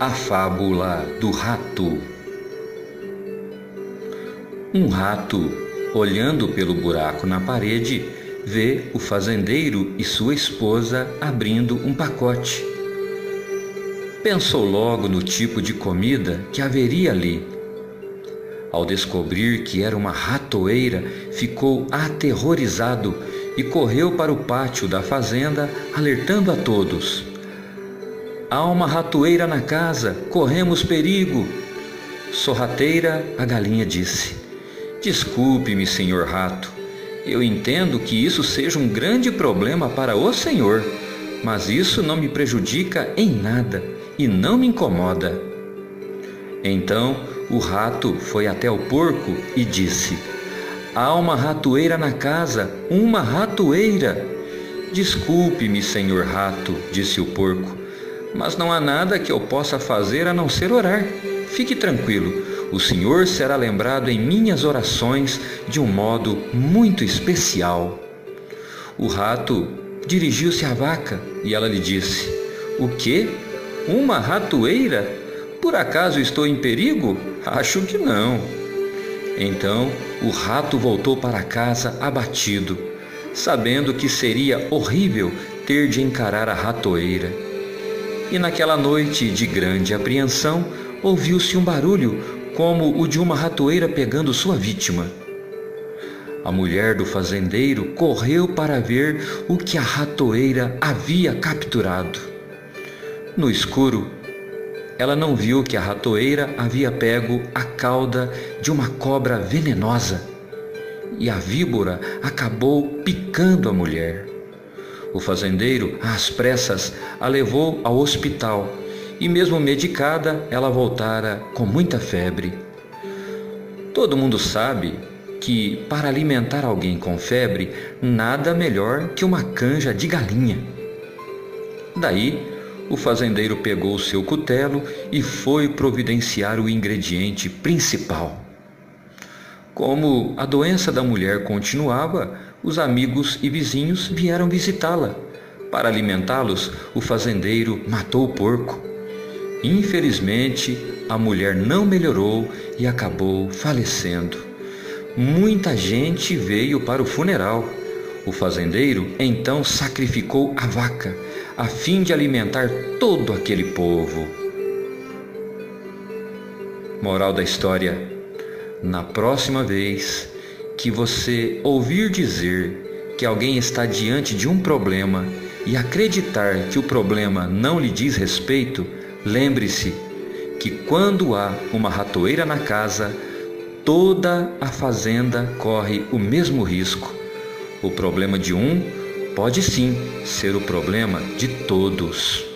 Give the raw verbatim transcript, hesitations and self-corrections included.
A fábula do rato. Um rato, olhando pelo buraco na parede, vê o fazendeiro e sua esposa abrindo um pacote. Pensou logo no tipo de comida que haveria ali. Ao descobrir que era uma ratoeira, ficou aterrorizado e correu para o pátio da fazenda, alertando a todos: "Há uma ratoeira na casa, corremos perigo!" Sorrateira, a galinha disse: "Desculpe-me, senhor rato. Eu entendo que isso seja um grande problema para o senhor, mas isso não me prejudica em nada e não me incomoda." Então o rato foi até o porco e disse: "Há uma ratoeira na casa, uma ratoeira." "Desculpe-me, senhor rato", disse o porco, "mas não há nada que eu possa fazer a não ser orar. Fique tranquilo, o senhor será lembrado em minhas orações de um modo muito especial." O rato dirigiu-se à vaca e ela lhe disse: "O quê? Uma ratoeira? Por acaso estou em perigo? Acho que não." Então o rato voltou para casa abatido, sabendo que seria horrível ter de encarar a ratoeira. E naquela noite de grande apreensão, ouviu-se um barulho como o de uma ratoeira pegando sua vítima. A mulher do fazendeiro correu para ver o que a ratoeira havia capturado. No escuro, ela não viu que a ratoeira havia pego a cauda de uma cobra venenosa e a víbora acabou picando a mulher. O fazendeiro, às pressas, a levou ao hospital e, mesmo medicada, ela voltara com muita febre. Todo mundo sabe que, para alimentar alguém com febre, nada melhor que uma canja de galinha. Daí, o fazendeiro pegou seu cutelo e foi providenciar o ingrediente principal. Como a doença da mulher continuava, os amigos e vizinhos vieram visitá-la. Para alimentá-los, o fazendeiro matou o porco. Infelizmente, a mulher não melhorou e acabou falecendo. Muita gente veio para o funeral. O fazendeiro então sacrificou a vaca, a fim de alimentar todo aquele povo. Moral da história: na próxima vez que você ouvir dizer que alguém está diante de um problema e acreditar que o problema não lhe diz respeito, lembre-se que quando há uma ratoeira na casa, toda a fazenda corre o mesmo risco. O problema de um pode sim ser o problema de todos.